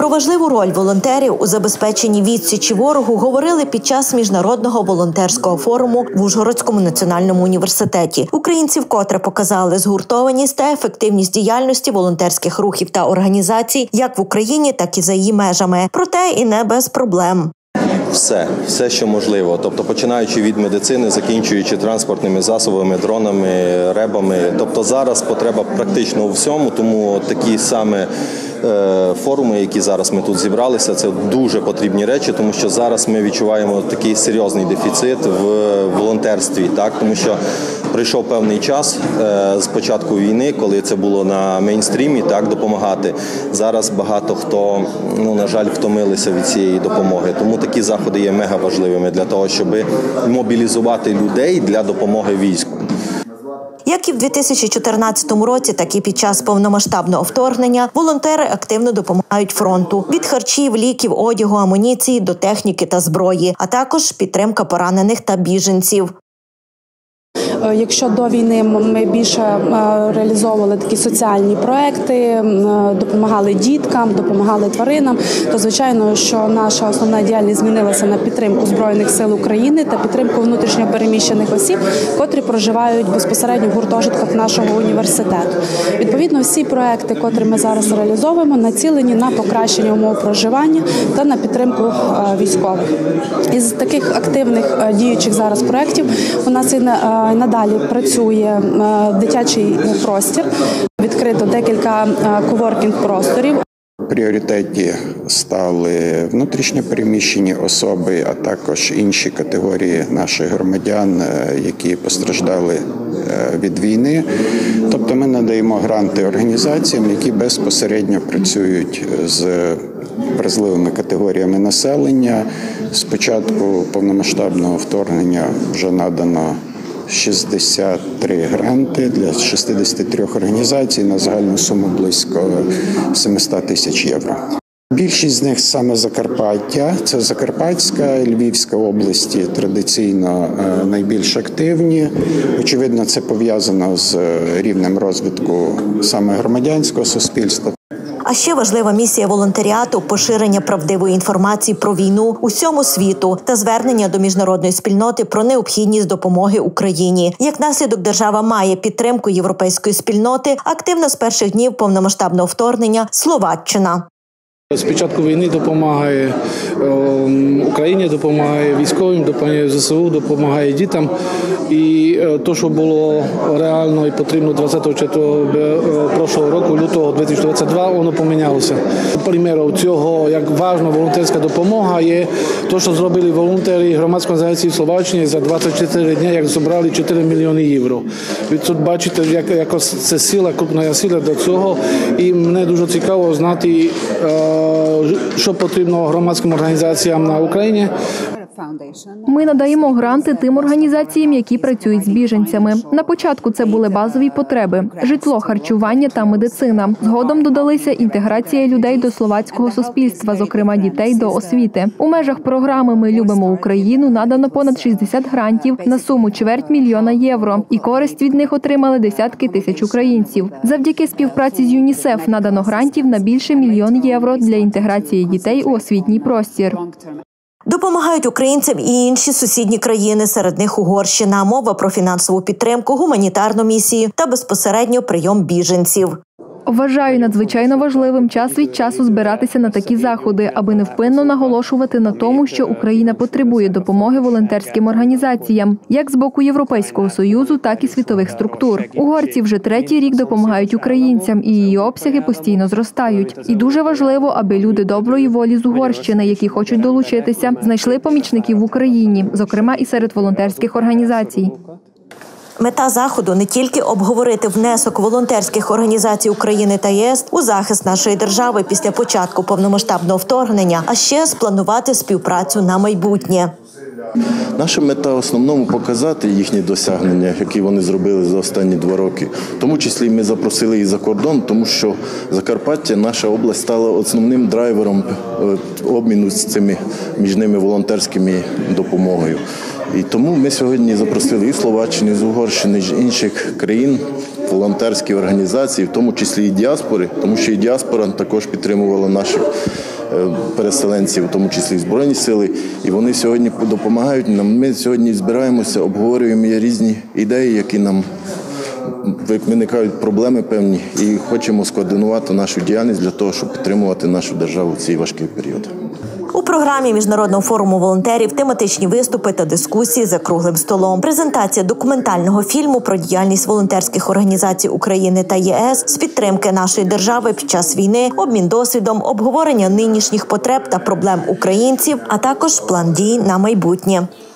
Про важливу роль волонтерів у забезпеченні відсічі ворогу говорили під час міжнародного волонтерського форуму в Ужгородському національному університеті. Українці вкотре показали згуртованість та ефективність діяльності волонтерських рухів та організацій як в Україні, так і за її межами. Проте і не без проблем. Все, що можливо. Тобто, починаючи від медицини, закінчуючи транспортними засобами, дронами, ребами. Тобто, зараз потреба практично у всьому, тому такі саме форуми, які зараз ми тут зібралися, це дуже потрібні речі, тому що зараз ми відчуваємо такий серйозний дефіцит в волонтерстві, так? Тому що прийшов певний час з початку війни, коли це було на мейнстрімі, так, допомагати. Зараз багато хто, на жаль, втомилися від цієї допомоги. Тому такі заходи є мега важливими для того, щоб мобілізувати людей для допомоги війську. Як і в 2014 році, так і під час повномасштабного вторгнення волонтери активно допомагають фронту. Від харчів, ліків, одягу, амуніції до техніки та зброї, а також підтримка поранених та біженців. Якщо до війни ми більше реалізовували такі соціальні проекти, допомагали діткам, допомагали тваринам, то, звичайно, що наша основна діяльність змінилася на підтримку Збройних сил України та підтримку внутрішньо переміщених осіб, котрі проживають безпосередньо в гуртожитках нашого університету. Відповідно, всі проекти, котрі ми зараз реалізовуємо, націлені на покращення умов проживання та на підтримку військових. Із таких активних діючих зараз проєктів у нас і надалі працює дитячий простір, відкрито декілька коворкінг-просторів. В пріоритеті стали внутрішньо переміщені особи, а також інші категорії наших громадян, які постраждали від війни. Тобто ми надаємо гранти організаціям, які безпосередньо працюють з вразливими категоріями населення. З початку повномасштабного вторгнення вже надано 63 гранти для 63 організацій на загальну суму близько 700 тисяч євро. Більшість з них саме Закарпаття, це Закарпатська, Львівська області традиційно найбільш активні. Очевидно, це пов'язано з рівнем розвитку саме громадянського суспільства. А ще важлива місія волонтеріату – поширення правдивої інформації про війну усьому світу та звернення до міжнародної спільноти про необхідність допомоги Україні. Як наслідок, держава має підтримку європейської спільноти, активно з перших днів повномасштабного вторгнення Словаччина. З початку війни допомагає Україні, допомагає військовим, допомагає ЗСУ, допомагає дітям. І те, що було реально і потрібно 24 прошлого року, лютого 2022, воно помінялося. Приміром цього, як важна волонтерська допомога, є те, що зробили волонтери громадської організації в Словаччині за 24 дні, як зібрали 4 мільйони євро. Ви тут бачите, яка це сила, крупна сила до цього. І мене дуже цікаво знати, що потрібно громадським організаціям на Україні. Ми надаємо гранти тим організаціям, які працюють з біженцями. На початку це були базові потреби – житло, харчування та медицина. Згодом додалися інтеграція людей до словацького суспільства, зокрема дітей до освіти. У межах програми «Ми любимо Україну» надано понад 60 грантів на суму $250 000 євро. І користь від них отримали десятки тисяч українців. Завдяки співпраці з ЮНІСЕФ надано грантів на більше $1 мільйон для інтеграції дітей у освітній простір. Допомагають українцям і інші сусідні країни, серед них Угорщина. Мова про фінансову підтримку, гуманітарну місію та безпосередньо прийом біженців. Вважаю надзвичайно важливим час від часу збиратися на такі заходи, аби невпинно наголошувати на тому, що Україна потребує допомоги волонтерським організаціям, як з боку Європейського Союзу, так і світових структур. Угорці вже 3-й рік допомагають українцям, і її обсяги постійно зростають. І дуже важливо, аби люди доброї волі з Угорщини, які хочуть долучитися, знайшли помічників в Україні, зокрема і серед волонтерських організацій. Мета заходу – не тільки обговорити внесок волонтерських організацій України та ЄС у захист нашої держави після початку повномасштабного вторгнення, а ще спланувати співпрацю на майбутнє. Наша мета в основному показати їхні досягнення, які вони зробили за останні 2 роки. В тому числі ми запросили і за кордон, тому що Закарпаття, наша область, стала основним драйвером обміну з цими між ними волонтерськими допомогою. І тому ми сьогодні запросили і Словаччину, і з Угорщини, і з інших країн волонтерські організації, в тому числі і діаспори, тому що і діаспора також підтримувала наших переселенців, в тому числі Збройні сили, і вони сьогодні допомагають нам. Ми сьогодні збираємося, обговорюємо різні ідеї, які нам виникають проблеми певні, і хочемо скоординувати нашу діяльність для того, щоб підтримувати нашу державу в цей важкий період. У програмі Міжнародного форуму волонтерів тематичні виступи та дискусії за круглим столом, презентація документального фільму про діяльність волонтерських організацій України та ЄС з підтримки нашої держави під час війни, обмін досвідом, обговорення нинішніх потреб та проблем українців, а також план дій на майбутнє.